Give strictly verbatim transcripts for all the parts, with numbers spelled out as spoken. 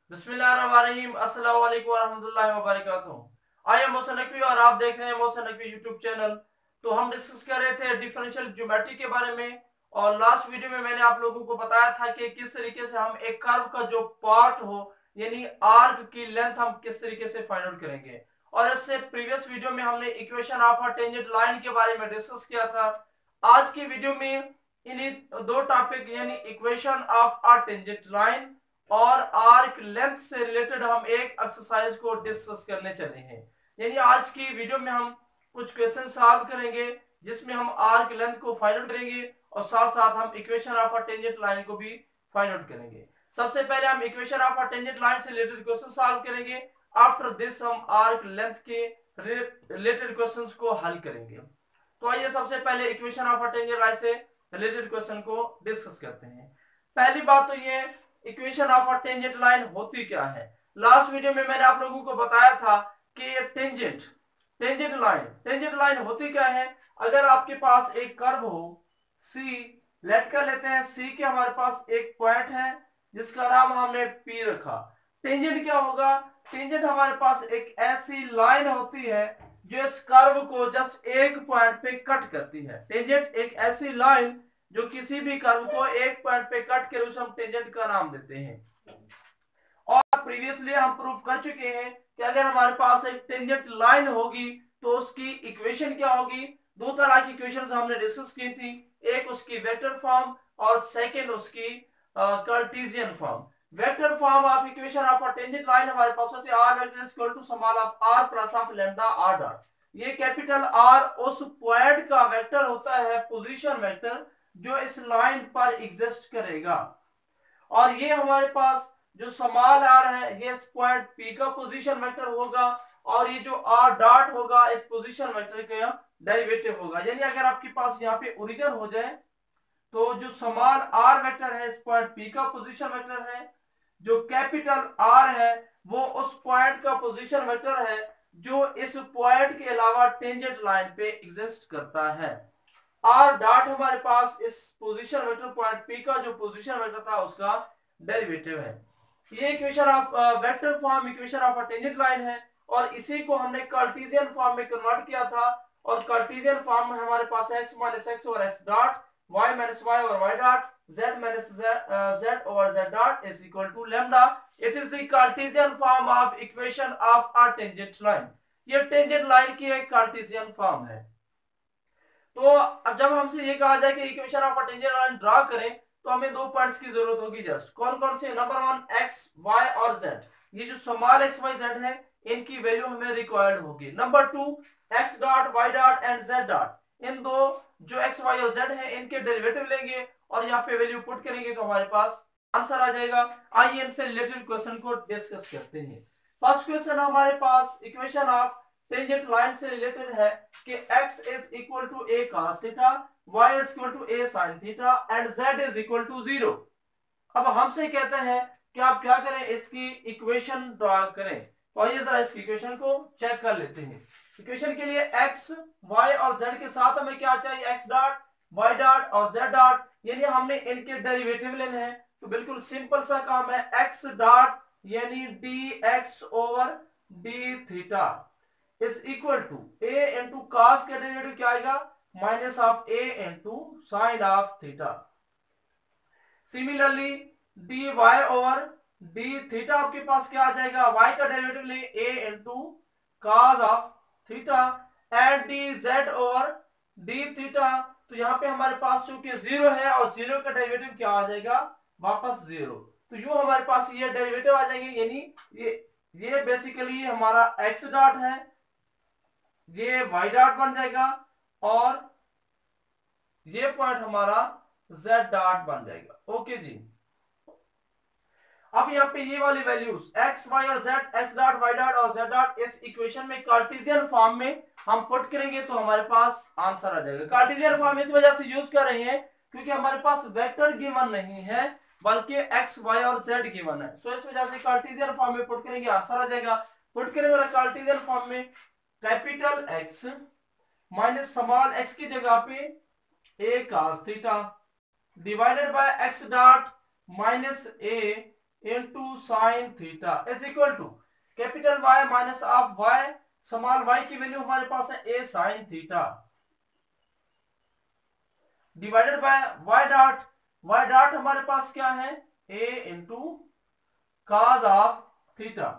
बिस्मिल्लाहिर्रहमानिर्रहीम, अस्सलाम वालेकुम रहमतुल्लाहि व बरकातुहू। आई एम मोहसिन नकवी और आप देख रहे हैं मोहसिन नकवी यूट्यूब चैनल। तो हम डिस्कस कर रहे थे डिफरेंशियल ज्योमेट्री के बारे में, और लास्ट वीडियो में मैंने आप लोगों को बताया था कि किस तरीके से हम एक कर्व का जो पार्ट हो यानी आर्क की लेंथ हम किस तरीके से फाइंड आउट करेंगे। और इससे प्रीवियस वीडियो में हमने equation of a tangent line के बारे में डिस्कस किया था। आज की वीडियो में इन्हीं दो टॉपिक यानी equation of a tangent line और आर्क लेंथ से रिलेटेड हम एक एक्सरसाइज को डिस्कस करने चले हैं। यानी आज की वीडियो में हम कुछ क्वेश्चन सॉल्व करेंगे जिसमें हम आर्क लेंथ को फाइंड आउट करेंगे और साथ साथ हम equation of a tangent line को भी फाइंड आउट करेंगे। सबसे पहले हम equation of a tangent line से रिलेटेड क्वेश्चन सॉल्व करेंगे। आफ्टर दिस हम आर्क लेंथ के रिलेटेड क्वेश्चंस को हल करेंगे। तो आइए सबसे पहले equation of a tangent line से रिलेटेड क्वेश्चन को डिस्कस करते हैं। पहली बात तो ये equation of a tangent line होती क्या है। लास्ट वीडियो में मैंने आप लोगों को बताया था कि ये tangent tangent line tangent line होती क्या है। अगर आपके पास एक कर्व हो सी, लेट कर लेते हैं सी के हमारे पास एक पॉइंट है जिसका नाम हमने पी रखा। टेंजेंट क्या होगा? टेंजेंट हमारे पास एक ऐसी लाइन होती है जो इस कर्व को जस्ट एक पॉइंट पे कट करती है। टेंजेंट एक ऐसी लाइन जो किसी भी कर्व को एक पॉइंट पे कट कर उसे हम टेंजेंट का नाम देते हैं। और प्रीवियसली हम प्रूफ कर चुके हैं कि अगर हमारे पास एक टेंजेंट लाइन होगी तो उसकी इक्वेशन क्या होगी। दो तरह की इक्वेशंस हमने डिस्कस की थी, एक उसकी वेक्टर फॉर्म और सेकंड उसकी Cartesian form. Vector form of equation of a tangent line हमारे पास होती है r vector is equal to small of r plus of lambda r dot. ये कैपिटल R उस पॉइंट का वेक्टर होता है, पोजीशन वेक्टर, जो इस लाइन पर एग्जिस्ट करेगा। और ये हमारे पास जो स्मॉल r है ये इस पॉइंट P का पोजीशन वेक्टर होगा, और ये जो r डॉट होगा इस पोजीशन वेक्टर का डेरिवेटिव होगा। यानी अगर आपके पास यहाँ पे ओरिजिन हो जाए तो जो स्मॉल r वेक्टर है इस पॉइंट P का पोजीशन वेक्टर है, जो कैपिटल R है वो उस पॉइंट का पोजीशन वेक्टर है जो इस पॉइंट के अलावा टेंजेंट लाइन पे एग्जिस्ट करता है। R डॉट हमारे पास इस पोजीशन वेक्टर पॉइंट P का जो पोजीशन वेक्टर था उसका डेरिवेटिव है। ये equation of vector form equation of a tangent line है, और इसी को हमने कार्टेशियन फॉर्म में कन्वर्ट किया था। और कार्टेशियन फॉर्म में हमारे पास x minus x over x dot, y minus y over y dot, z minus z over z dot is equal to lambda. It is the Cartesian form of equation of a tangent line. ये tangent line की एक Cartesian form है। तो अब जब हमसे ये कहा जाए कि equation of a tangent line draw करें तो हमें दो पॉइंट्स की जरूरत होगी। जस्ट कौन कौन से? नंबर वन x, y और z। ये जो स्मॉल x, y, z है इनकी वैल्यू हमें रिक्वायर्ड होगी। Number two x dot, y dot and z dot. इन दो जो x, y और z है इनके डेरिवेटिव लेंगे और यहाँ पे वैल्यू पुट करेंगे तो हमारे पास आंसर आ जाएगा। आइए इनसे रिलेटेड क्वेश्चन को डिस्कस करते हैं। फर्स्ट क्वेश्चन हमारे पास इक्वेशन ऑफ टेंजेंट लाइन से रिलेटेड है कि x is equal to a cos theta, y is equal to a sin theta and z is equal to zero. अब हमसे कहते हैं कि आप क्या करें, इसकी इक्वेशन ड्रा करें। तो आइए जरा इस इक्वेशन को चेक कर लेते हैं। इक्वेशन के लिए x, y और z के साथ हमें क्या चाहिए? x डॉट, y डॉट और z डॉट, यानी हमने इनके डेरिवेटिव लेने हैं। तो बिल्कुल सिंपल सा काम है, x डॉट यानी dx over d theta is equal to a into cos का डेरिवेटिव क्या आएगा? Minus of a into sine of theta. Similarly dy over d theta आपके पास क्या आ जाएगा? y का डेरिवेटिव ले a into cos of theta and dz over d theta. तो यहाँ पे हमारे पास चूंकि जीरो है और जीरो का डेरिवेटिव क्या आ जाएगा? वापस जीरो। तो यूं हमारे पास ये डेरिवेटिव आ जाएंगे, यानी ये ये बेसिकली हमारा x डॉट है, ये y डॉट बन जाएगा और ये पॉइंट हमारा z डॉट बन जाएगा। ओके जी। अब यहाँ पे ये वाली वैल्यूज x, y और z, x dot, y dot और z डॉट इस इक्वेशन में कार्टेशियन फॉर्म में हम पुट करेंगे तो हमारे पास आंसर आ जाएगा। कार्टेशियन फॉर्म इस वजह से यूज कर रहे हैं क्योंकि हमारे पास वेक्टर गिवन नहीं है बल्कि x, y और z गिवन है। सो इस वजह से कार्टेशियन फॉर्म में पुट करेंगे, आंसर आ जाएगा। पुट करेंगे कार्टेशियन फॉर्म में capital X minus small x की जगह पे a cos theta divided by x dot minus a into sine theta is equal to capital y minus of y, small y की value हमारे पास है a sine theta, divided by y dot, y dot हमारे पास क्या है a into cos of theta,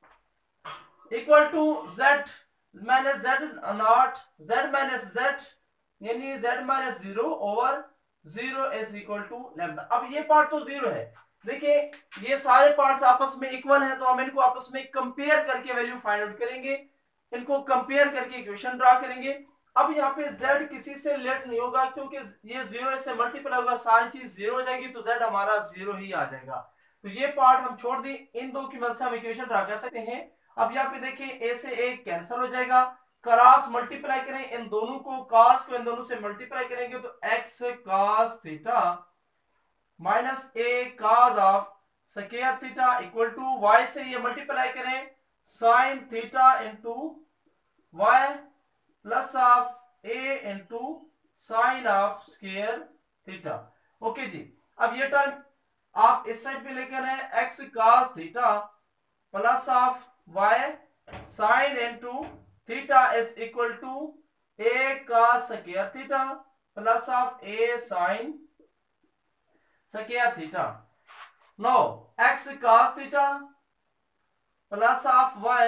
equal to z minus z naught, z minus z यानी z minus zero over zero is equal to lambda. अब ये part तो zero है, देखिए ये सारे पार्ट्स आपस में इक्वल हैं, तो हम इनको आपस में कंपेयर करके वैल्यू फाइंड आउट करेंगे, इनको कंपेयर करके इक्वेशन ड्रा करेंगे। अब यहाँ पे z किसी से लेट नहीं होगा, क्योंकि ये जीरो से मल्टीप्लाई होगा, सारी चीज जीरो हो जाएगी, तो z हमारा जीरो ही आ जाएगा। तो ये पार्ट हम छोड़ दें, इन दो की मदद से हम इक्वेशन ड्रा कर सकते हैं। अब यहाँ पे देखिए a से a कैंसिल हो जाएगा, क्रॉस मल्टीप्लाई करें इन दोनों को, cos को इन दोनों से मल्टीप्लाई करेंगे तो x cos theta minus a cos of square theta equal to y से ये मल्टीप्लाई करें sin theta into y plus of a into sine of square theta. Okay जी, अब ये टर्म आप इस साइड पे लेकर आए, x cos theta plus of y sin into theta is equal to a cos square theta plus of a sin square theta. No x cos theta plus of y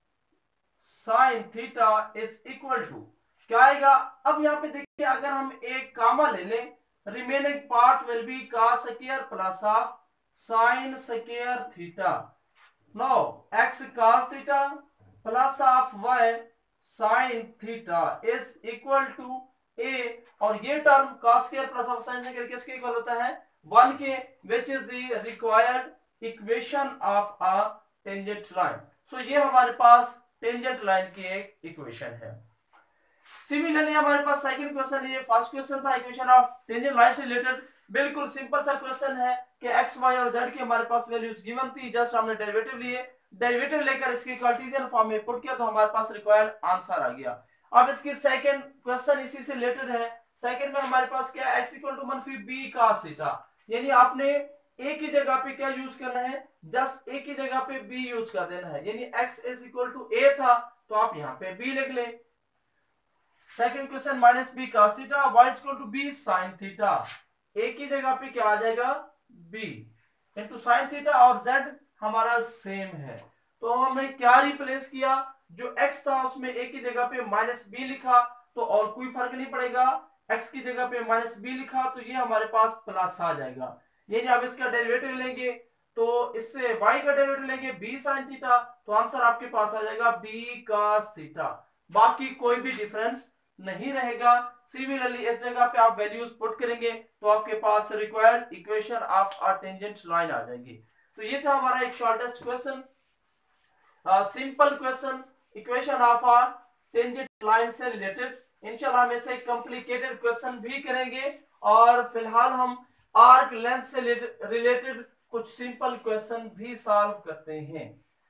sin theta is equal to क्या आएगा। अब यहाँ पे देखिए अगर हम एक comma ले लें, remaining part will be cos square plus of sin square theta. No x cos theta plus of y sin theta is equal to a, और ये term cos square plus of sin square किसके equal होता है, one के, which is the required equation of a tangent line. So ये हमारे पास tangent line की एक इक्वेशन है। सिमिलरली हमारे पास सेकंड क्वेश्चन, ये फर्स्ट क्वेश्चन था इक्वेशन ऑफ टेंजेंट लाइन से रिलेटेड, बिल्कुल सिंपल सा क्वेश्चन है कि x y और z की हमारे पास वैल्यूज गिवन थी, जस्ट हमने डेरिवेटिव लिए, डेरिवेटिव लेकर इसके कार्टेशियन फॉर्म में पुट किया तो हमारे पास रिक्वायर्ड आंसर आ गया। अब इसकी सेकंड क्वेश्चन इसी से रिलेटेड है। सेकंड में हमारे पास क्या है, x इक्वल टू मनफी b cos थीटा, यानी आपने a की जगह पे क्या यूज करना है, जस्ट a की जगह पे b यूज कर देना है, यानी x is equal to a था तो आप यहाँ पे b लिख ले। Second question minus b cos theta, y equal to b sin theta, a की जगह पे क्या आ जाएगा b इंटू साइन थीटा, और z हमारा सेम है तो हमने क्या रिप्लेस किया, जो x था उसमें a की जगह पे माइनस b लिखा तो और कोई फर्क नहीं पड़ेगा, x की जगह पे माइनस b लिखा तो ये हमारे पास प्लस आ जाएगा। यानी आप इसका डेरिवेटिव लेंगे तो इससे y का डेरिवेटिव लेंगे b sin थीटा, तो आंसर आपके पास आ जाएगा b cos थीटा, बाकी कोई भी डिफरेंस नहीं रहेगा। सिमिलरली इस जगह पे आप वैल्यूज पुट करेंगे तो आपके पास required equation of a tangent line आ जाएगी। तो ये था हमारा एक shortest question, simple question, equation of a tangent line से रिलेटेड। इंशाल्लाह हम ऐसे कॉम्प्लिकेटेड क्वेश्चन भी करेंगे, और फिलहाल हम आर्क लेंथ से रिलेटेड कुछ सिंपल क्वेश्चन भी सॉल्व करते हैं।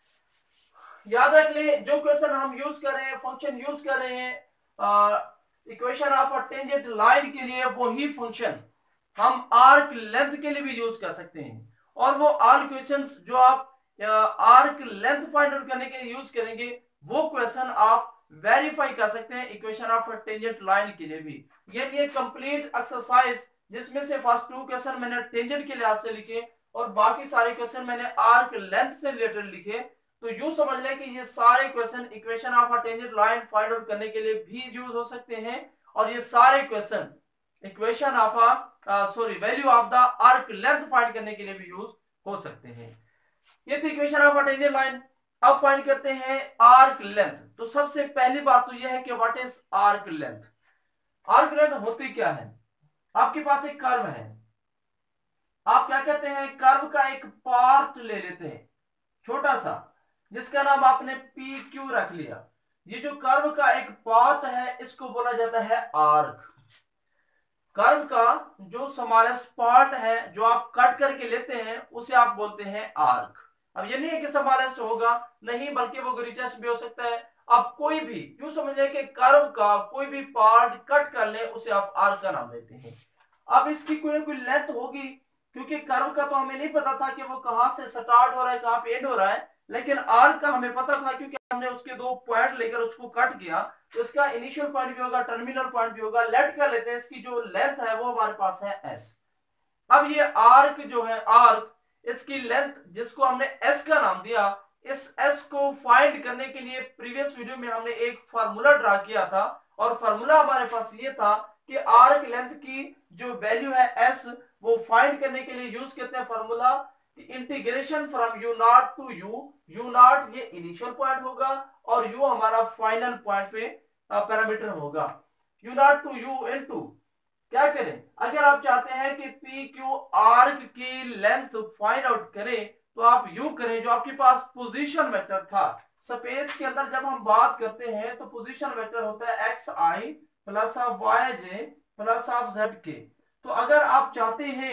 याद रख लें जो क्वेश्चन हम यूज कर रहे हैं, फंक्शन यूज कर रहे हैं equation of a tangent line के लिए, वही फंक्शन हम आर्क लेंथ के लिए भी यूज कर सकते हैं, और वो आल क्वेश्चंस जो आप आर्क लेंथ फाइंड आउट करने के लिए यूज करेंगे वो क्वेश्चन आप वेरीफाई कर सकते हैं इक्वेशन ऑफ टेंजेंट लाइन के लिए भी। ये कंप्लीट एक्सरसाइज जिसमें से फर्स्ट टू क्वेश्चन मैंने टेंजेंट के लिहाज से लिखे और बाकी सारे क्वेश्चन मैंने आर्क लेंथ से रिलेटेड लिखे, तो यूं समझ लें कि ये सारे question equation of a tangent line find out करने के लिए भी यूज हो सकते हैं, और ये सारे question equation of a sorry value of the arc length find करने के लिए भी यूज हो सकते हैं। ये थी equation of a tangent line. अब फाइंड करते हैं आर्क लेंथ। तो सबसे पहली बात तो यह है कि what is arc length. Arc length होती क्या है, आपके पास एक कर्व है, आप क्या कहते हैं, कर्व का एक पार्ट ले लेते हैं छोटा सा, जिसका नाम आपने पी क्यू रख लिया। ये जो कर्व का एक पार्ट है इसको बोला जाता है आर्क। कर्व का जो स्मॉलेस्ट पार्ट है जो आप कट करके लेते हैं उसे आप बोलते हैं आर्क। अब ये नहीं है कि स्मॉलेस्ट होगा, नहीं, बल्कि वो ग्रेटेस्ट भी हो सकता है। आप कोई भी यूं समझिए कि कर्व का कोई भी पार्ट कट कर ले उसे आप आर्क का नाम देते हैं। अब इसकी कोई कोई लेंथ होगी, क्योंकि कर्व का तो हमें नहीं पता था कि वो कहां से स्टार्ट हो रहा है कहां पे एंड हो रहा है, लेकिन आर्क का हमें पता था क्योंकि हमने उसके दो पॉइंट लेकर उसको कट किया, तो इसका इनिशियल पॉइंट भी होगा, टर्मिनल पॉइंट भी होगा। लेट कर लेते हैं इसकी जो लेंथ है वो हमारे पास है एस। अब ये आर्क जो है, आर्क इसकी लेंथ जिसको हमने एस का नाम दिया, इस एस को फाइंड करने के लिए प्रीवियस वीडियो में हमने एक फार्मूला ड्रा किया था, और फार्मूला हमारे पास ये था कि आर्क लेंथ की जो वैल्यू है एस, वो फाइंड करने के लिए यूज करते हैं formula integration from u naught to u. U naught ये इनिशियल पॉइंट होगा और यू हमारा फाइनल पॉइंट पे पैरामीटर होगा। U naught to u into क्या करें, अगर आप चाहते हैं कि पी क्यू आर्क की लेंथ फाइंड आउट करें तो आप यू करें, जो आपके पास पोजीशन वेक्टर था स्पेस के अंदर जब हम बात करते हैं तो पोजीशन वेक्टर होता है x i plus of y j plus of z k. तो अगर आप चाहते हैं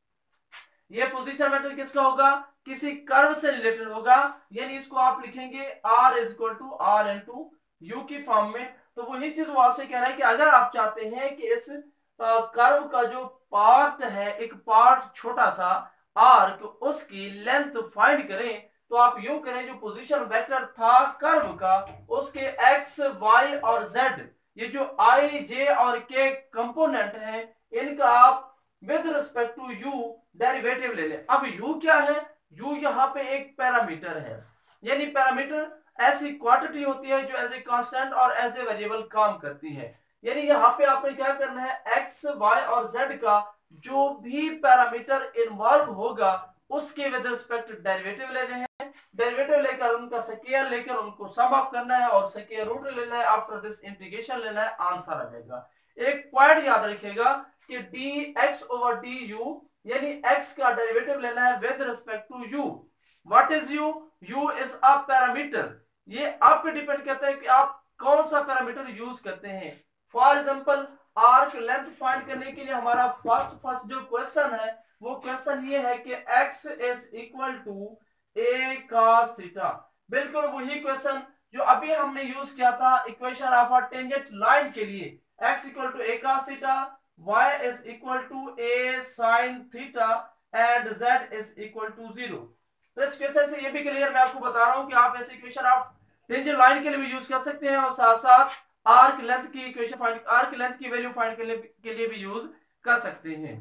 ये पोजीशन वेक्टर किसका होगा, किसी कर्व से रिलेटेड होगा, यानी इसको आप लिखेंगे r is equal to r into u की फॉर्म में। तो वही चीज वो आपसे कह रहा है कि अगर आप चाहते हैं कि इस कर्व का जो पार्ट है, एक पार्ट छोटा सा आर्क, उसकी लेंथ फाइंड करें तो आप यूं करें, जो पोजीशन वेक्टर था कर्व का उसके एक्स वाई और जेड, ये जो आई जे और के कंपोनेंट है, इनका आप with respect to u derivative ले लें। अब यू क्या है, यू यहाँ पे एक पैरामीटर है, यानी पैरामीटर ऐसी क्वांटिटी होती है जो एज ए कांस्टेंट और एज ए वेरिएबल काम करती है। यानी यहाँ पे आपने क्या करना है, एक्स वाई और जेड का जो भी पैरामीटर इन्वॉल्व होगा उसके विद रिस्पेक्ट डेरिवेटिव ले रहे हैं, डेरिवेटिव लेकर उनका स्क्वायर लेकर उनको सम अप करना है और स्क्वायर रूट लेना है, आफ्टर दिस इंटीग्रेशन लेना है, आंसर आ जाएगा। एक पॉइंट याद रखिएगा कि d x over d u, यानी x का डेरिवेटिव लेना है with respect to u। What is u? u is a parameter. ये आप पे डिपेंड करता है कि आप कौन सा पैरामीटर यूज करते हैं। For example arc length find करने के लिए हमारा फर्स्ट फर्स्ट जो क्वेश्चन है वो क्वेश्चन ये है कि x is equal to a cos theta. बिल्कुल वही क्वेश्चन जो अभी हमने यूज किया था equation of a tangent line के लिए, x equal to a cos theta, y is equal to a sin theta and z is equal to zero। तो इस क्वेश्चन से ये भी क्लियर मैं आपको बता रहा हूं कि आप ऐसे इक्वेशन आप टेंजेंट लाइन के लिए भी यूज कर सकते हैं और साथ साथ आर्क लेंथ की इक्वेशन फाइंड, आर्क लेंथ की वैल्यू फाइंड करने के लिए भी यूज कर सकते हैं।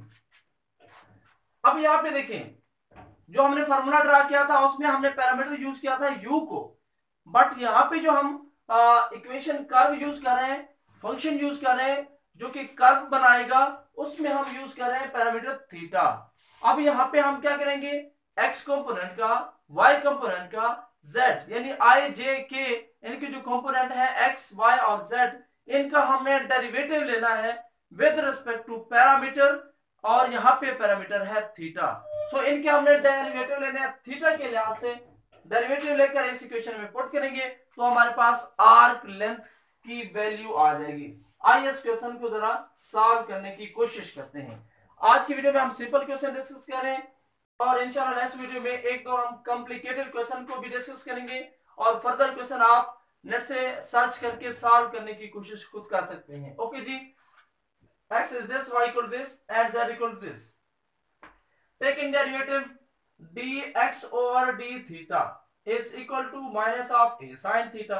अब यहाँ पे देखें, जो हमने फार्मूला ड्रा किया था उसमें हमने पैरामीटर यूज किया था u को, बट यहाँ पे जो हम इक्वेशन कर्व यूज कर रहे हैं, फंक्शन यूज कर रहे हैं जो कि कर्व बनाएगा, उसमें हम यूज कर रहे हैं पैरामीटर थीटा। अब यहाँ पे हम क्या करेंगे, x कंपोनेंट का, y कंपोनेंट का, z यानी i j k इनके जो कंपोनेंट है x y और z, इनका हमें डेरिवेटिव लेना है विद रिस्पेक्ट टू पैरामीटर, और यहाँ पे पैरामीटर है थीटा। सो so, इनके हमने डेरिवेटिव लेने हैं थीटा के लिहाज से, डेरिवेटिव लेकर इस इक्वेशन में पुट करेंगे तो हमारे पास आर्क लेंथ की वैल्यू आ जाएगी। आइए इस क्वेश्चन को जरा सॉल्व करने की कोशिश करते हैं। आज की वीडियो में हम सिंपल क्वेश्चन डिस्कस करें और इंशाल्लाह नेक्स्ट वीडियो में एक दो हम कॉम्प्लिकेटेड क्वेश्चन को भी डिस्कस करेंगे, और फर्दर क्वेश्चन आप नेट से सर्च करके सॉल्व करने की कोशिश खुद कर सकते हैं। ओके जी, x is this, y equal to this and z equal to this. Taking derivative dx over d theta is equal to minus of a sin theta.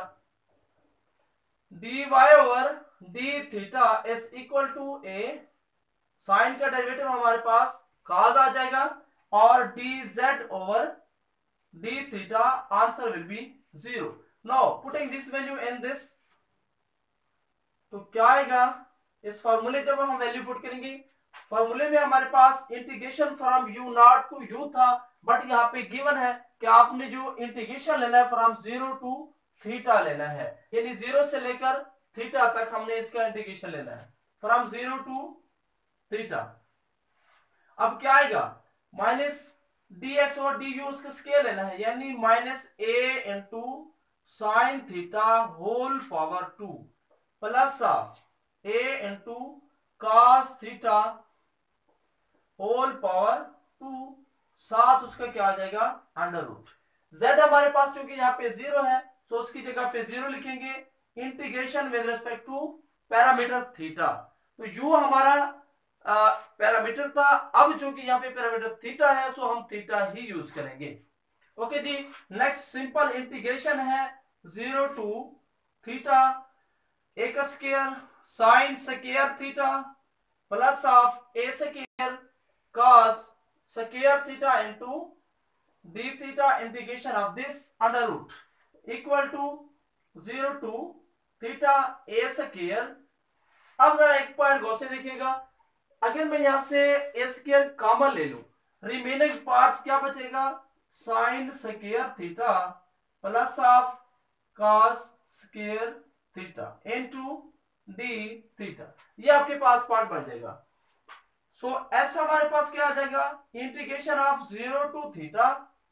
dy over d theta is equal to a sin का derivative हमारे पास cos आ जाएगा, और dz over d theta answer will be zero. Now putting this value in this, तो क्या आएगा, इस फॉर्मूले जब हम वैल्यू पुट करेंगे, फॉर्मूले में हमारे पास integration from u naught to u था, बट यहाँ पे गिवन है कि आपने जो इंटीग्रेशन लेना है फ्रॉम जीरो टू थीटा लेना है, यानी जीरो से लेकर थीटा तक हमने इसका इंटीग्रेशन लेना है, फ्रॉम जीरो टू थीटा। अब क्या आएगा, माइनस डी एक्स और डी यू उसका स्केल लेना है, यानी minus a into sine theta whole power two plus of a into cos theta whole power two, साथ उसका क्या आ जाएगा, अंडर रूट। z हमारे पास चूंकि यहाँ पे जीरो है तो उसकी जगह पे जीरो लिखेंगे, integration with respect to parameter theta. तो u हमारा पैरामीटर था, अब चूंकि यहाँ पे पैरामीटर थीटा है सो हम थीटा ही यूज करेंगे। ओके जी, नेक्स्ट सिंपल इंटीग्रेशन है जीरो टू थीटा एक square sine square theta plus of a square cos square theta into d theta integration of this under root equal to zero to theta a square. अब जरा एक point गौर से देखिएगा, अगर मैं यहां से ए स्क्वायर कॉमन ले लूं, रिमेनिंग पार्ट क्या बचेगा, sine square theta plus of cos square theta into d theta, ये आपके पास पार्ट बच जाएगा। सो so, एस हमारे पास क्या आ जाएगा, integration of zero to theta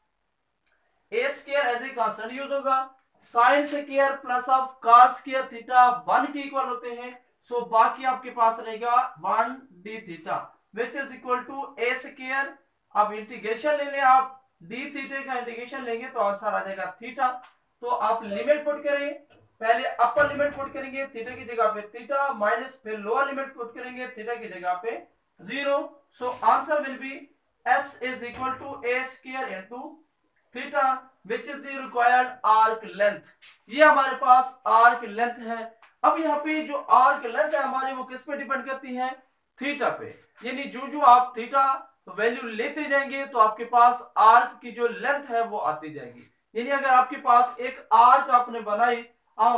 a square as a constant use होगा, sine square plus of cos square theta one के इक्वल होते हैं। सो so, बाकी आपके पास रहेगा one d theta which is equal to a square. अब इंटीग्रेशन ले लें आप, डी थीटा का इंटीग्रेशन लेंगे तो आंसर आ जाएगा थीटा। तो आप लिमिट पुट करें, पहले अपर लिमिट पुट करेंगे थीटा की जगह पे थीटा माइनस फिर लोअर लिमिट पुट करेंगे थीटा की जगह पे zero. So answer will be s is equal to a square into theta which is the required arc length. ये हमारे पास आर्क लेंथ है। अब यहाँ पे जो आर्क लेंथ है हमारी वो किस पे डिपेंड करती है, थीटा पे। यानी जो जो आप थीटा वैल्यू लेते जाएंगे तो आपके पास आर्क की जो लेंथ है वो आती जाएगी। यानी अगर आपके पास एक आर्क आपने बनाई, आओ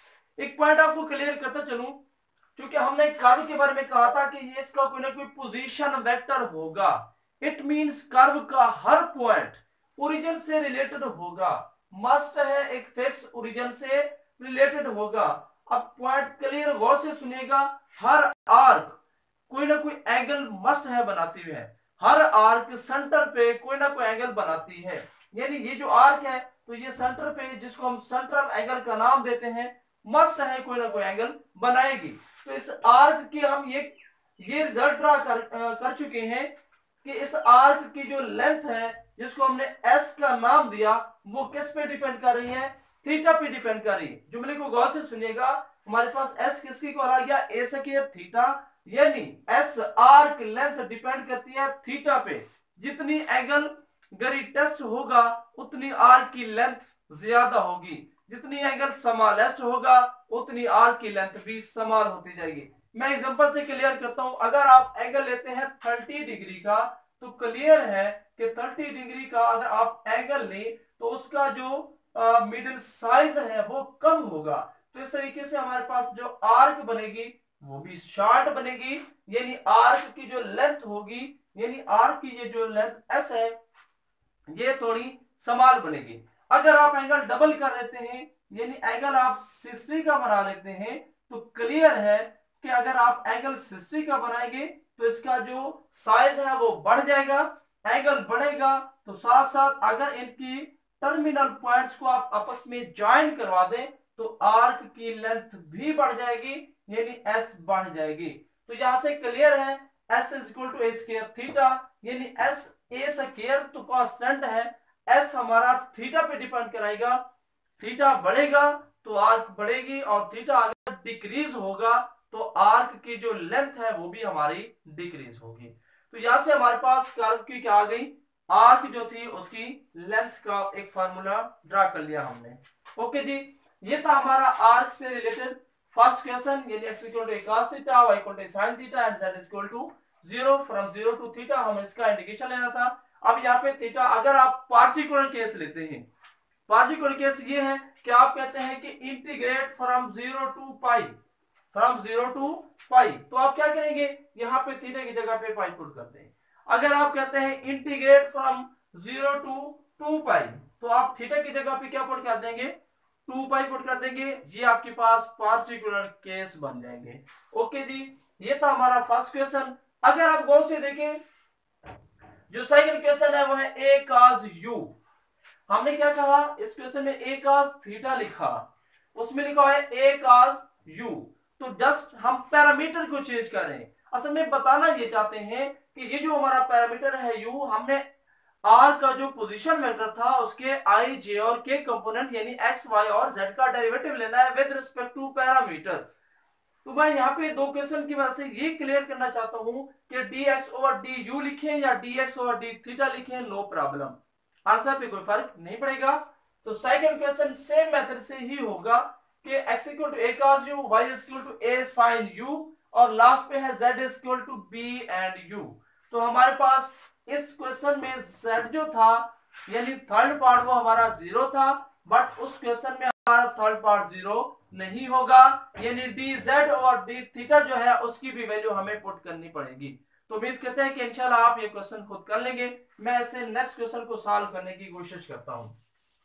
एक पॉइंट आपको क्लियर करता चलूं, क्योंकि हमने कर्व के बारे में कहा था कि ये इसका कोई ना कोई पोजीशन वेक्टर होगा। इट मींस कर्व का हर पॉइंट ओरिजिन से रिलेटेड होगा, मस्ट है एक फिक्स ओरिजिन से रिलेटेड होगा। अब पॉइंट क्लियर गौर से सुनिएगा, हर आर्क कोई ना कोई एंगल मस्ट है बनाती है, हर आर्क सेंटर पे कोई ना कोई एंगल बनाती है। यानी ये जो आर्क है तो ये सेंटर पे जिसको हम सेंट्रल एंगल का नाम देते हैं, मस्ट है कोई ना कोई एंगल बनाएगी। तो इस आर्क की हम ये ये रिजल्ट ड्रा कर, कर चुके हैं कि इस आर्क की जो लेंथ है जिसको हमने एस का नाम दिया वो किस पे डिपेंड कर रही है, थीटा पे डिपेंड कर रही है। जुमले को गौर से सुनिएगा, हमारे पास एस किसकी इक्वल आ गया, ए स्क्वायर थीटा, यानी एस आर्क लेंथ डिपेंड करती है थीटा पे। जितनी एंगल ग्रेटेस्ट होगा उतनी आर्क की लेंथ ज्यादा होगी, जितनी एंगल स्मॉलेस्ट होगा उतनी आर्क की लेंथ भी स्मॉल होती जाएगी। मैं एग्जांपल से क्लियर करता हूं, अगर आप एंगल लेते हैं तीस डिग्री का तो क्लियर है कि तीस डिग्री का अगर आप एंगल लें तो उसका जो मिडिल साइज है वो कम होगा। तो इस तरीके से हमारे पास जो आर्क बनेगी वो भी शॉर्ट बनेगी, यानी आर्क की जो लेंथ होगी, यानी आर्क की ये जो लेंथ एस है ये थोड़ी स्मॉल बनेगी। अगर आप एंगल डबल कर लेते हैं, यानी एंगल आप साठ का बना लेते हैं, तो क्लियर है कि अगर आप एंगल साठ का बनाएंगे तो इसका जो साइज है वो बढ़ जाएगा। एंगल बढ़ेगा तो साथ साथ अगर इनकी टर्मिनल पॉइंट्स को आप आपस में ज्वाइन करवा दें तो आर्क की लेंथ भी बढ़ जाएगी, यानी एस बढ़ जाएगी। तो यहां से क्लियर है s is equal to a square theta, यानी एस ए स्क्वायर तो कांस्टेंट है, एस हमारा थीटा पे डिपेंड कराएगा। थीटा बढ़ेगा तो आर्क बढ़ेगी और थीटा अगर डिक्रीज होगा तो आर्क की जो लेंथ है वो भी हमारी डिक्रीज होगी। तो यहां से हमारे पास कर्व की क्या आ गई, आर्क जो थी उसकी लेंथ का एक फार्मूला ड्रा कर लिया हमने। ओके जी, ये था हमारा आर्क से रिलेटेड फर्स्ट क्वेश्चन, यानी x equal to cos theta, y equal to sin theta and z equal to zero from zero to theta. हम इसका इंडिकेशन लेना था। अब यहाँ पे थीटा अगर आप पार्टिकुलर केस लेते हैं, पार्टिकुलर केस ये है कि आप कहते हैं कि integrate from zero to pi, from zero to pi, तो आप क्या करेंगे, यहाँ पे थीटा की जगह पे पाई पुट करते हैं। अगर आप कहते हैं integrate from zero to two pi, तो आप थीटा की जगह पे क्या पुट कर देंगे, टू पाई पुट कर देंगे। ये आपके पास पार्टिकुलर केस बन जाएंगे। ओके जी, ये था हमारा फर्स्ट क्वेश्चन। अगर आप गौर से देखें, जो सेकंड क्वेश्चन है वो है a cos u। हमने क्या कहा, इस क्वेश्चन में a cos थीटा लिखा, उसमें लिखा है a cos u। तो जस्ट हम पैरामीटर को चेंज कर रहे हैं। असल में बताना ये चाहते हैं कि ये जो हमारा पैरामीटर है u, हमने r का जो पोजीशन वेक्टर था उसके i, j और k कंपोनेंट यानी x, y और z का डेरिवेटिव लेना है विद रिस्पेक्ट टू पैरामीटर। तो मैं यहाँ पे दो क्वेश्चन की वजह से ये क्लियर करना चाहता हूँ कि dx ओवर du लिखें या dx ओवर d थीटा लिखें, नो प्रॉब्लम, आंसर पे कोई फर्क नहीं पड़ेगा। तो सेकंड क्वेश्चन सेम मेथड से ही होगा कि x equal to a cos u, y is equal to a sin u, और लास्ट पे है z is equal to b and u। तो हमारे पास इस क्वेश्चन में z जो था यानी थर्ड पार्ट वो हमारा जीरो था, बट उस क्वेश्चन में हमारा थर्ड पार्ट जीरो नहीं होगा, यानी dz और d थीटा जो है उसकी भी वैल्यू हमें पुट करनी पड़ेगी। तो उम्मीद करते हैं कि इंशाल्लाह आप ये क्वेश्चन खुद कर लेंगे। मैं ऐसे नेक्स्ट क्वेश्चन को सॉल्व करने की कोशिश करता हूं।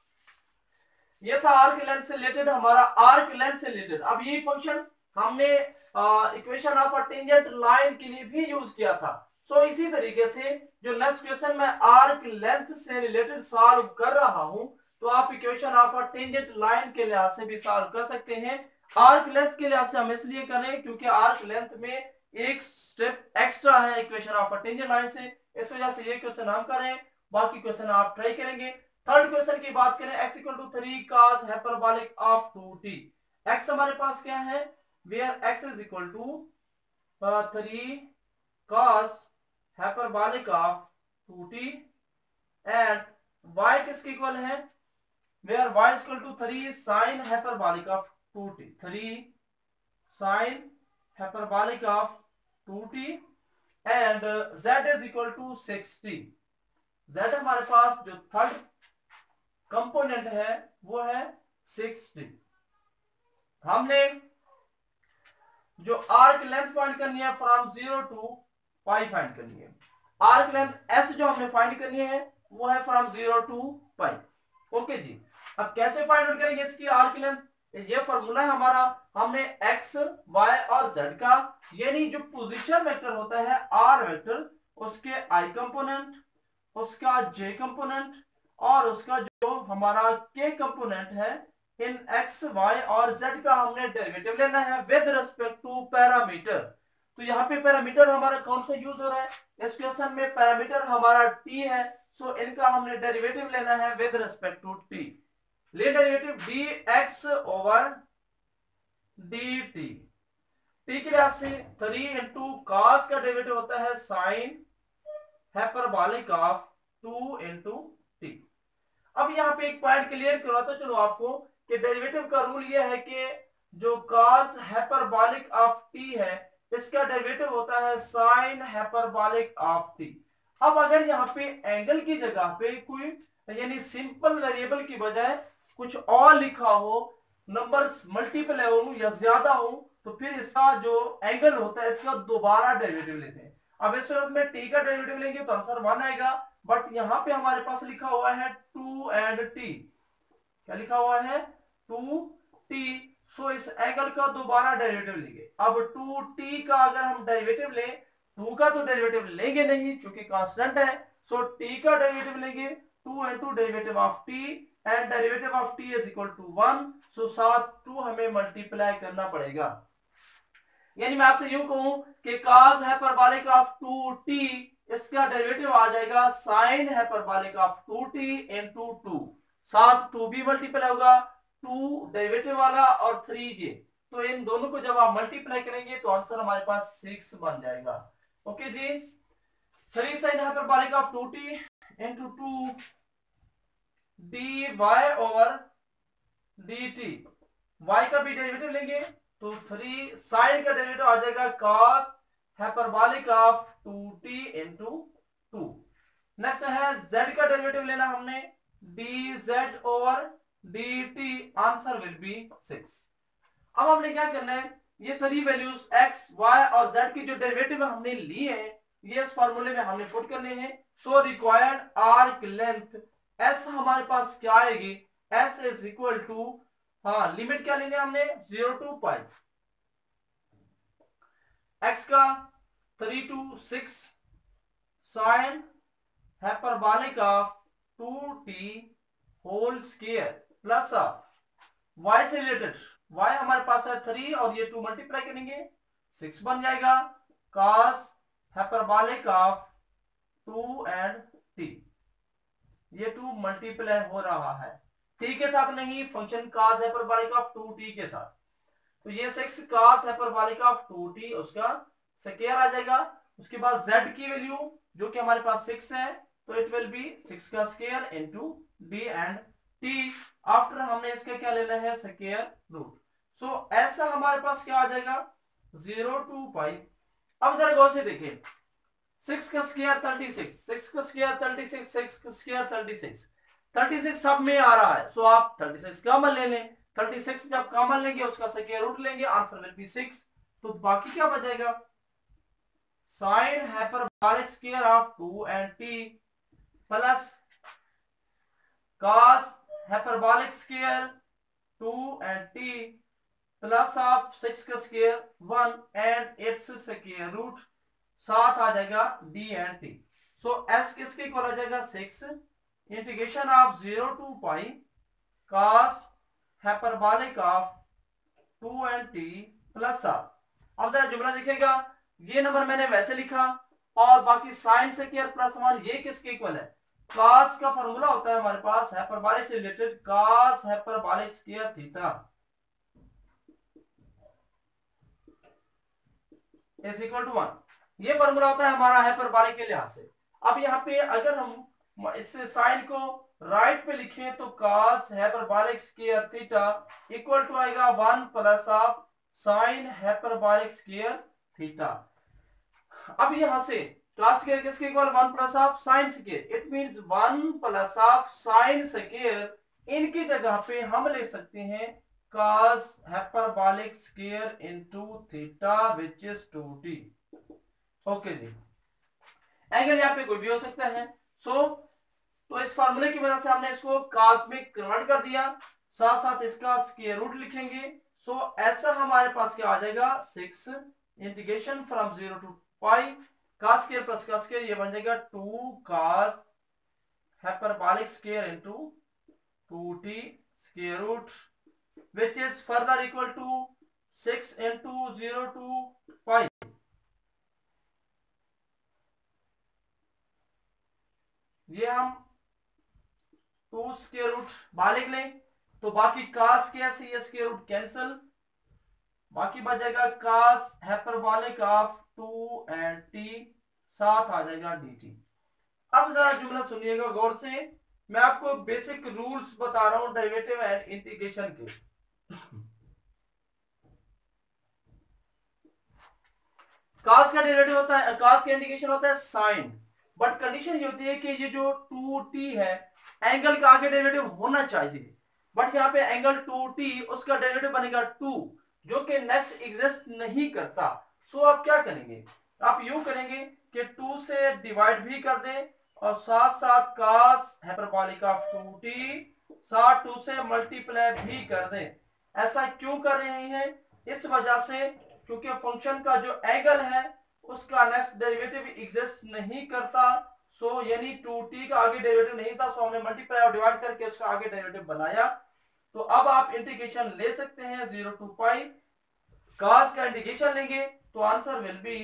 ये था आर्क लेंथ से रिलेटेड, हमारा आर्क लेंथ से रिलेटेड। अब ये फंक्शन हमने equation of a tangent line के लिए भी यूज किया था। सो so, इसी तरीके से जो नेक्स्ट क्वेश्चन मैं आर्क लेंथ से रिलेटेड सॉल्व कर रहा हूं, तो आप equation of a tangent line के लिहाज से भी सॉल्व कर सकते हैं। आर्क लेंथ के लिहाज से हम इसलिए कर रहे हैं क्योंकि आर्क लेंथ में एक स्टेप एक्स्ट्रा है equation of a tangent line से, इस वजह से ये क्वेश्चन हम कर रहे हैं, बाकी क्वेश्चन आप ट्राई करेंगे। थर्ड क्वेश्चन की बात करें, x equal to three cos hyperbolic of two t. x हमारे पास क्या है, where x is equal to three cos hyperbolic of two t and y किसके इक्वल है, where y is equal to three sin hyperbolic of two t, three sin hyperbolic of two t and z is equal to sixty. z हमारे पास जो third component है वो है sixty. हमने जो आर्क लेंथ फाइंड करनी है from zero to pi find करनी है। आर्क लेंथ s जो हमने फाइंड करनी है वो है from zero to pi. Okay जी, अब कैसे फाइंड आउट करेंगे इसकी आर्क लेंथ, ये फॉर्मूला है हमारा, हमने x, y और z का यानी जो पोजीशन वेक्टर होता है r वेक्टर, उसके i कंपोनेंट, उसका j कंपोनेंट और उसका जो हमारा k कंपोनेंट है, इन x, y और z का हमने डेरिवेटिव लेना है विद रिस्पेक्ट टू पैरामीटर। तो यहाँ पे पैरामीटर हमारा कौन सा यूज हो रहा है, इस क्वेश्चन में पैरामीटर हमारा t है, सो इनका हमने डेरिवेटिव लेना है विद रिस्पेक्ट टू t। ले derivative dx over dt, t के लिहाज से थ्री इंटू कॉस का डेरिवेटिव होता है sine hyperbolic of two into t. अब यहाँ पे एक पॉइंट क्लियर करवाता चलो आपको कि डेरिवेटिव का रूल ये है कि जो कॉस हाइपरबोलिक ऑफ टी है इसका डेरिवेटिव होता है साइन हाइपरबोलिक ऑफ टी। अब अगर यहाँ पे एंगल की जगह पे कोई यानी सिंपल वेरिएबल की बजाय कुछ और लिखा हो, नंबर्स मल्टीपल हो या ज्यादा हो, तो फिर इसका जो एंगल होता है इसका दोबारा डेरिवेटिव लेते हैं। अब इस सूरत में टी का डेरिवेटिव लेंगे तो आंसर वन आएगा, बट यहाँ पे हमारे पास लिखा हुआ है टू एंड टी, क्या लिखा हुआ है टू टी, सो इस एंगल का दोबारा डेरिवेटिव लेंगे। अब टू टी का अगर हम डेरिवेटिव लें, टू का तो डेरिवेटिव लेंगे नहीं क्योंकि कांस्टेंट है, सो टी का डेरिवेटिव लेंगे two into derivative of t and derivative of t is equal to one, so साथ टू हमें मल्टीप्लाई करना पड़ेगा। यानी मैं आपसे यूं कहूं कि cos hyperbolic of two t इसका डेरिवेटिव आ जाएगा sin hyperbolic of two t into two, साथ टू भी मल्टीप्लाई होगा, टू डेरिवेटिव वाला और थ्री ये, तो इन दोनों को जब आप मल्टीप्लाई करेंगे तो आंसर हमारे पास सिक्स बन जाएगा। ओके जी, three sin hyperbolic of two t into two d y over d t, y का भी डेरिवेटिव लेंगे तो थ्री साइन का डेरिवेटिव आ जाएगा cos hyperbolic of two t into two. Next है z का डेरिवेटिव लेना हमने, dz over dt, answer will be six. अब हमने क्या करना है, ये थ्री वैल्यूज x, y और z की जो डेरिवेटिव हमने ली है ये इस फार्मूले में हमने पुट करने हैं। So required arc length s हमारे पास क्या आएगी, s इज इक्वल टू, हाँ लिमिट क्या लेनी है हमने, जीरो टू पाई, x का three two six sine hyperbolic of two t whole square plus of y से रिलेटेड, y हमारे पास है थ्री और ये टू मल्टीप्लाई करेंगे सिक्स बन जाएगा, cos hyperbolic of two and t, ये टू मल्टीप्लाई हो रहा है t के साथ नहीं, function cos hyperbolic of two t के साथ। तो ये six cos hyperbolic of two t उसका स्क्वायर आ जाएगा। उसके बाद z की वैल्यू जो कि हमारे पास सिक्स है, तो इट विल बी सिक्स का square into d and t। After हमने इसका क्या लेना है, स्क्वायर रूट। सो ऐसा हमारे पास क्या आ जाएगा, जीरो टू पाई। अब जरा गौर से देखिए, सिक्स का स्क्वायर थर्टी सिक्स, सिक्स का स्क्वायर थर्टी सिक्स, सिक्स का square thirty six, thirty six सब में आ रहा है। सो आप थर्टी सिक्स कॉमन ले लें, थर्टी सिक्स जब कॉमन लेंगे उसका स्क्वायर रूट लेंगे, आंसर विल बी सिक्स। तो बाकी क्या बचेगा, sine hyperbolic square of two and t plus cos hyperbolic square two and t plus of six का square one and it's square root, साथ आ जाएगा d and t। So s किसके equal आ जाएगा, six integration of zero to pi cos hyperbolic of two and t plus of. अब जरा जुमला लिखेगा, ये नंबर मैंने वैसे लिखा और बाकी साइन स्क्वायर प्लस वन ये किसके इक्वल है, cos का फॉर्मूला होता है हमारे पास हाइपरबोलिक से रिलेटेड, cos hyperbolic square theta is equal to one. ये फॉर्मूला होता है हमारा हाइपरबोलिक के लिहाज से। अब यहाँ पे अगर हम इस साइन को राइट पे लिखें तो cos hyperbolic square theta equal to आएगा one plus of sine hyperbolic square theta. अब यहां से cos स्क्वायर किसके इक्वल, one plus of sine square, it means one plus of sine square. इनकी जगह पे हम लिख सकते हैं cos hyperbolic square into theta which is two t. Okay जी, एंगल यहाँ पे कोई भी हो सकता है। सो so, तो इस फार्मूले की वजह से हमने इसको cos में कन्वर्ट कर दिया, साथ साथ इसका स्क्वायर रूट लिखेंगे। सो so, ऐसा हमारे पास क्या आ जाएगा, six integration from zero to pi cos square plus cos square, ये बन जाएगा two cos hyperbolic square into two t square root which is further equal to six into zero to pi। ये हम टू स्क्वायर रूट बाहर लिख लें तो बाकी cos स्क्वायर से ये स्क्वायर रूट कैंसिल, बाकी बच जाएगा cos hyperbolic of two and t, साथ आ जाएगा dt। अब जरा जुमला सुनिएगा गौर से, मैं आपको बेसिक रूल्स बता रहा हूं डेरिवेटिव एंड इंटीग्रेशन के। cos का डेरिवेटिव होता है, cos का इंटीग्रेशन होता है साइन, बट कंडीशन ये होती है कि ये जो टू टी है एंगल का आगे डेरिवेटिव होना चाहिए, बट यहाँ पे एंगल टू टी उसका डेरिवेटिव बनेगा टू जो कि नेक्स्ट एग्जिस्ट नहीं करता। सो आप क्या करेंगे, आप यूं करेंगे कि टू से डिवाइड भी कर दें और साथ साथ cos hyperbolic of two t साथ टू से मल्टीप्लाई भी कर दें। ऐसा क्यों कर रहे हैं, इस वजह से क्योंकि फंक्शन का जो एंगल है उसका नेक्स्ट डेरिवेटिव एग्जिस्ट नहीं करता। सो so, यानी टू टी का आगे डेरिवेटिव नहीं था, सो so हमने मल्टीप्लाई और डिवाइड करके उसका आगे डेरिवेटिव बनाया। तो अब आप इंटीग्रेशन ले सकते हैं जीरो टू पाई, cos का इंटीग्रेशन लेंगे तो आंसर विल बी,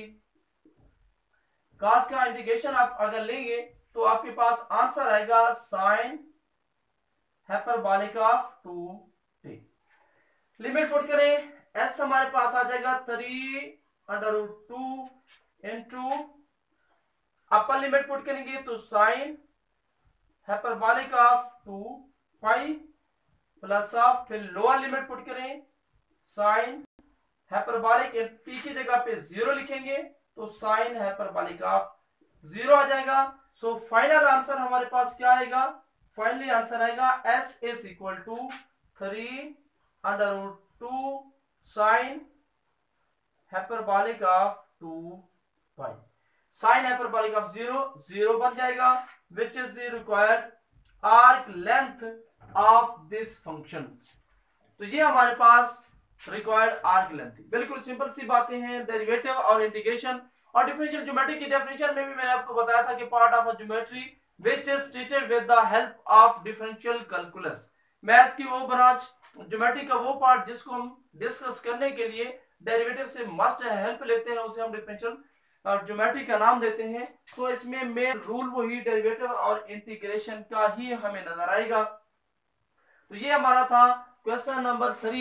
cos का इंटीग्रेशन आप अगर लेंगे तो आपके पास आंसर आएगा sine hyperbolic of two t. Limit put करें, s हमारे पास आ जाएगा three under root two into upper limit put करेंगे तो sine hyperbolic of two pi plus of, फिर लोअर लिमिट पुट करें साइन हाइपरबोलिक टी की जगह पे जीरो लिखेंगे तो साइन हाइपरबोलिक ऑफ जीरो आ जाएगा। सो फाइनल आंसर हमारे पास क्या आएगा, फाइनली आंसर आएगा s is equal to three under root two sine hyperbolic of two pi, sine hyperbolic of zero zero बन जाएगा which is the required arc length of this function. तो ये हमारे पास रिक्वायर्ड आर्क लेंथ, बिल्कुल simple सी बातें हैं। डेरिवेटिव और इंटीग्रेशन और डिफरेंशियल ज्योमेट्री की डेफिनेशन में भी मैंने आपको बताया था कि part of geometry which is treated with the help of differential calculus, math की वो ब्रांच, ज्योमेट्री का वो पार्ट जिसको हम डिस्कस करने के लिए डेरिवेटिव से मस्ट हेल्प लेते हैं, उसे हम डिफरेंशियल ज्योमेट्री का नाम देते हैं। सो इसमें मेन रूल वही डेरिवेटिव और इंटीग्रेशन का ही हमें नजर आएगा। तो ये हमारा था क्वेश्चन नंबर थ्री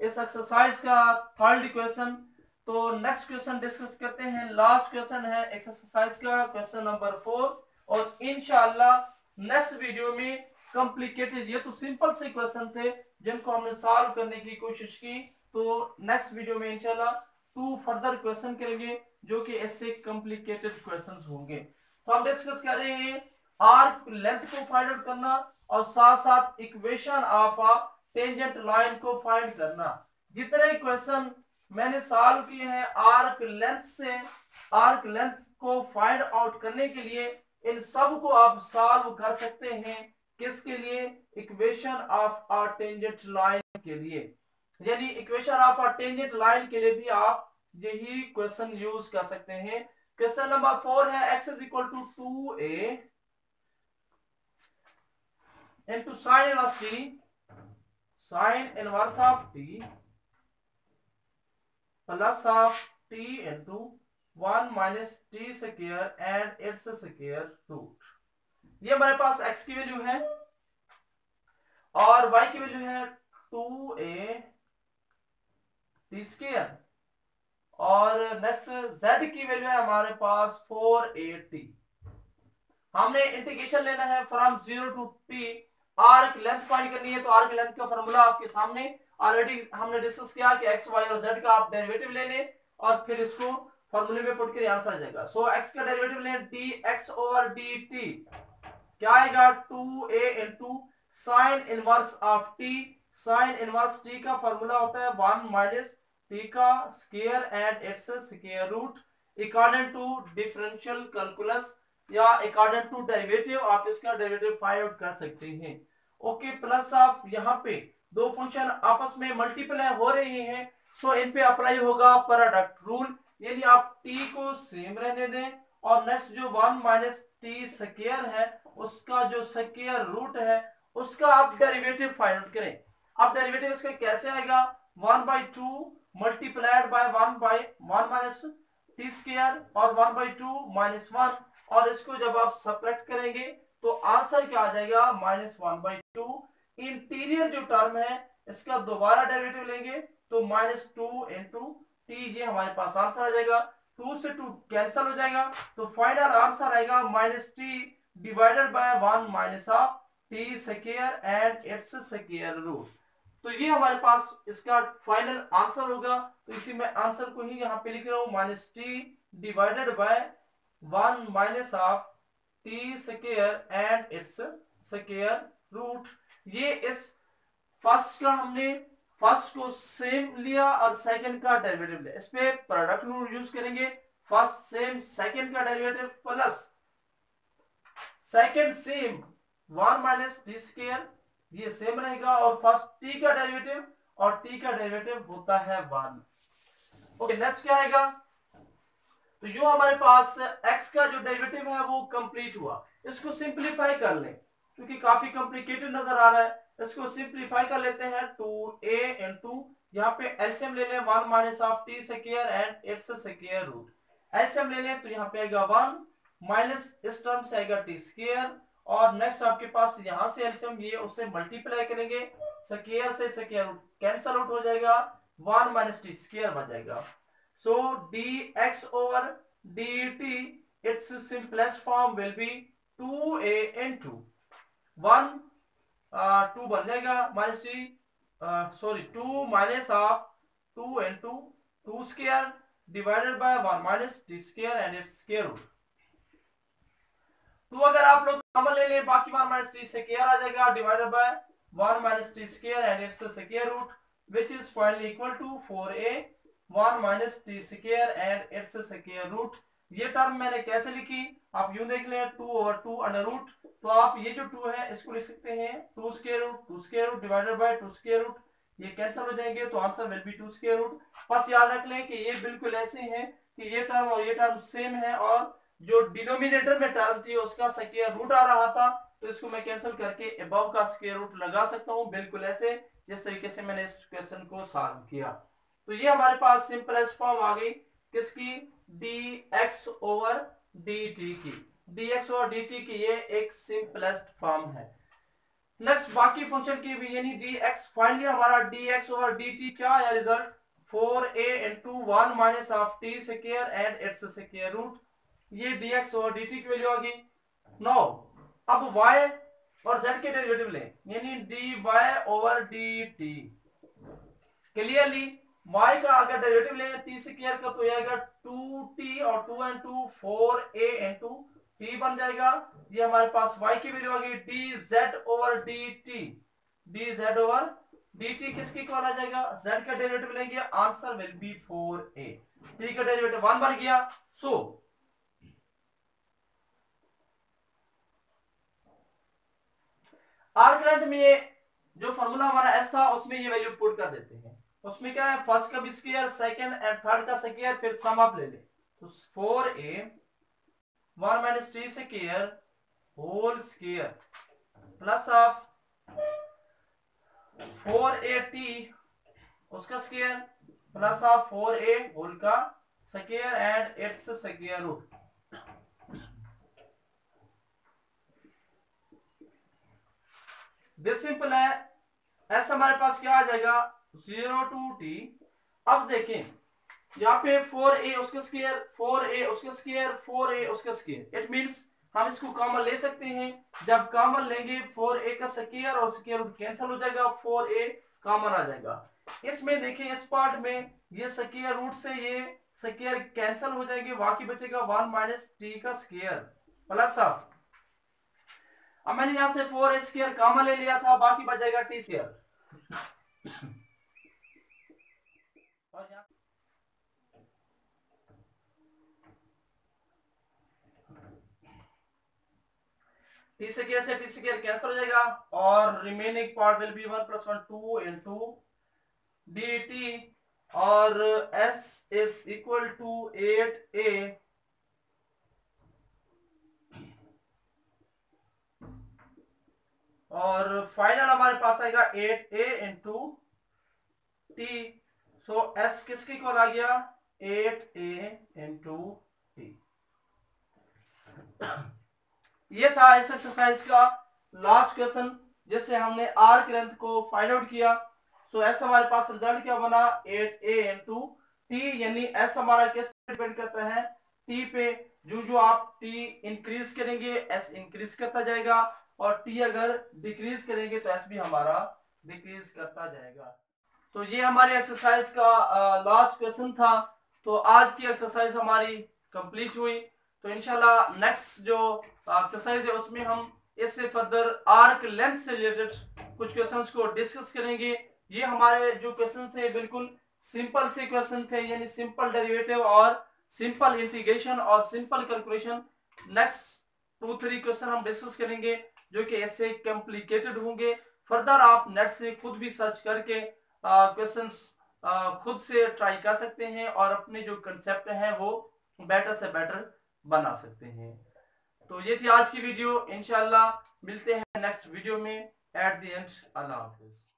इस एक्सरसाइज का थर्ड इक्वेशन। तो नेक्स्ट क्वेश्चन डिस्कस करते हैं। लास्ट क्वेश्चन है एक्सरसाइज का, क्वेश्चन नंबर फोर, और इंशाल्लाह नेक्स्ट वीडियो में कॉम्प्लिकेटेड, ये तो सिंपल से क्वेश्चन थे जिनको हमने सॉल्व करने की कोशिश की, तो नेक्स्ट वीडियो में इंशाल्लाह टू फर्दर क्वेश्चन करेंगे जो कि इससे कॉम्प्लिकेटेड क्वेश्चंस होंगे। तो हम डिस्कस कर रहे हैं आर्क लेंथ को फाइंड आउट करना और साथ साथ equation of a tangent line को फाइंड करना। जितने क्वेश्चन मैंने सॉल्व किए हैं आर्क लेंथ से, आर्क लेंथ को फाइंड आउट करने के लिए इन सब को आप सॉल्व कर सकते हैं। किसके लिए? Equation of a tangent line के लिए, यानी equation of a tangent line के लिए भी आप यही क्वेश्चन यूज कर सकते हैं। क्वेश्चन नंबर फोर है x is equal to two a into sin inverse t, sin inverse of t plus of t into one minus t square and its square root। ये हमारे पास x की value है और y की value है two a t square, और next z की वैल्यू है हमारे पास फोर ए टी। हमने इंटीग्रेशन लेना है from zero to t. Arc length find करनी है, तो आर्क लेंथ का फॉर्मूला आपके सामने ऑलरेडी हमने डिस्कस किया कि x, y और z का आप डेरिवेटिव ले लें और फिर इसको फॉर्मूले में पुट करके आंसर आ जाएगा। सो so, x का डेरिवेटिव लें dx ओवर dt, क्या आएगा two a into sin inverse of t। sin इनवर्स t का फॉर्मूला होता है वन माइनस t का square and it's square root. According to differential calculus या अकॉर्डिंग टू डेरिवेटिव आप इसका डेरिवेटिव फाइंड आउट कर सकते हैं। ओके, प्लस ऑफ यहाँ पे दो फंक्शन आपस में मल्टीप्लाई हो रहे हैं, सो इन पे अप्लाई होगा प्रोडक्ट रूल, यानी आप t को सेम रहने दें और नेक्स्ट जो वन माइनस टी स्क्वायर है उसका जो स्क्वायर रूट है उसका आप डेरिवेटिव फाइंड आउट करें। अब डेरिवेटिव इसका कैसे आएगा? One by two multiplied by one by one minus t square और one by two minus one, और इसको जब आप सब्ट्रैक्ट करेंगे तो आंसर क्या आ जाएगा? Minus one by two. Interior जो टर्म है इसका दोबारा डेरिवेटिव लेंगे तो माइनस टू इंटू टी, ये हमारे पास आंसर आ जाएगा। टू से टू कैंसिल हो जाएगा तो फाइनल आंसर आएगा minus t divided by one minus of t square and it's square root. तो ये हमारे पास इसका फाइनल आंसर होगा। तो इसी में आंसर को ही यहाँ पे लिख रहा हूँ minus t divided by one minus of t square and it's square root. ये इस फर्स्ट का हमने फर्स्ट को सेम लिया और सेकंड का डेरिवेटिव लिया, इस पे प्रोडक्ट रूल यूज करेंगे। फर्स्ट सेम, सेकंड का derivative plus second same one minus t square, ये सेम रहेगा, और फर्स्ट टी का डेरिवेटिव और टी का डेरिवेटिव होता है वन। ओके, नेक्स्ट क्या आएगा? तो जो हमारे पास x का जो डेरिवेटिव है वो कंप्लीट हुआ, इसको सिंपलीफाई कर लें क्योंकि काफी कॉम्प्लिकेटेड नजर आ रहा है। इसको सिंपलीफाई कर लेते हैं टू ए इनटू, यहाँ पे एलसीएम ले लें one minus of t square and it's square root. LCM ले लें तो यहाँ पे आएगा वन माइनस इस टर्म से आएगा टी स्क्वायर, और नेक्स्ट आपके पास यहाँ से एलसीएम ये उससे मल्टीप्लाई करेंगे, स्क्वायर से स्क्वायर रूट कैंसिल आउट हो जाएगा, वन माइनस टी स्क्वायर बन जाएगा। So dx over dt its simplest form will be two a into one two बन जाएगा minus t sorry two minus of two into two square divided by one minus t square and it's square root. तो अगर आप लोग common ले लें बाकी one minus t square आ जाएगा divided by one minus t square and it's square root which is finally equal to four a one minus t square and it's square root. ये टर्म मैंने कैसे लिखी आप यूं देख लें, two over two under root, तो आप ये जो टू है इसको लिख सकते हैं two square root two square root divided by two square root, ये कैंसिल हो जाएंगे तो answer will be two square root. बस याद रख लें कि ये बिल्कुल ऐसे हैं कि ये टर्म और ये टर्म सेम है, और जो डिनोमिनेटर में टर्म थी उसका स्क्वायर रूट आ रहा था तो इसको मैं कैंसिल करके अबव का स्क्वायर रूट लगा सकता हूँ, बिल्कुल ऐसे जिस तरीके से मैंने इस क्वेश्चन को सॉल्व किया। तो ये हमारे पास सिंपलेस्ट फॉर्म आ गई किसकी? dx ओवर dt की। dx ओवर dt की ये एक सिंपलेस्ट फॉर्म है। नेक्स्ट बाकी फंक्शन की भी यानी dx, फाइनली हमारा dx ओवर dt क्या आया result, four a into one minus of t square and it's square root, ये dx ओवर dt की वैल्यू आ गई। नाउ अब y और z के डेरिवेटिव लें, यानी dy over dt। Clearly y का अगर डेरिवेटिव लेंगे t स्क्वायर का तो आएगा टू टी और two and two four a into t बन जाएगा। ये हमारे पास y की वैल्यू आ गई dz over dt, dz over dt किसकी इक्वल आ जाएगा, z का डेरिवेटिव लेंगे, answer will be four a, t का डेरिवेटिव वन बन गया। सो आर्क लेंथ में जो फॉर्मूला हमारा s था उसमें ये वैल्यू पुट कर देते हैं। उसमें क्या है, फर्स्ट का स्क्वायर, सेकंड एंड थर्ड का स्क्वायर, फिर सम अप ले ले, तो four a one minus t square whole square plus of four a t उसका square plus of four a whole का square and it's square root. This simple है। ऐसा हमारे पास क्या आ जाएगा, जीरो टू टी। अब देखें यहाँ पे फोर ए उसका स्क्वायर, फोर ए उसका स्क्वायर, फोर ए उसका स्क्वायर, इट मींस हम इसको कॉमन ले सकते हैं। जब कॉमन लेंगे फोर ए का स्क्वायर और स्क्वायर रूट कैंसिल हो जाएगा, फोर ए कॉमन आ जाएगा। इसमें देखें इस पार्ट में ये स्क्वायर रूट से ये स्क्वायर कैंसिल हो जाएंगे, बाकी बचेगा वन माइनस टी का स्क्वायर प्लस ऑफ, अब मैंने यहां से फोर ए स्क्वायर कॉमन ले लिया था, बाकी बच जाएगा टी स्क्वायर। और यहाँ टी स्क्वायर से टी स्क्वायर कैंसिल हो जाएगा और remaining part will be one plus one two into dt और s is equal to eight a और फाइनल हमारे पास आएगा eight a into t. So s किसके इक्वल आ गया, एट ए इंटू टी। ये था इस एक्सरसाइज का लास्ट क्वेश्चन जिससे हमने आर्क लेंथ को फाइंड आउट किया। सो एस हमारे पास रिजल्ट क्या बना, एट ए इंटू टी, यानी एस हमारा किस पे डिपेंड करता है, टी पे। जो जो आप टी इंक्रीज करेंगे एस इंक्रीज करता जाएगा और टी अगर डिक्रीज करेंगे तो एस भी हमारा डिक्रीज करता जाएगा। तो ये हमारी एक्सरसाइज का लास्ट क्वेश्चन था। तो आज की एक्सरसाइज हमारी कंप्लीट हुई। तो इंशाल्लाह नेक्स्ट जो एक्सरसाइज है उसमें हम इससे फर्दर आर्क लेंथ से रिलेटेड कुछ क्वेश्चंस को डिस्कस करेंगे। ये हमारे जो क्वेश्चन थे बिल्कुल सिंपल से क्वेश्चन थे, यानी सिंपल डेरिवेटिव और सिंपल इंटीग्रेशन और simple calculation. Next two three question हम डिस्कस करेंगे जो कि इससे कॉम्प्लिकेटेड होंगे। फर्दर आप नेट से खुद भी सर्च करके क्वेश्चंस खुद से ट्राई कर सकते हैं और अपने जो कंसेप्ट हैं वो बेटर से बेटर बना सकते हैं। तो ये थी आज की वीडियो। इंशाल्लाह मिलते हैं नेक्स्ट वीडियो में। At the end Allah Hafiz.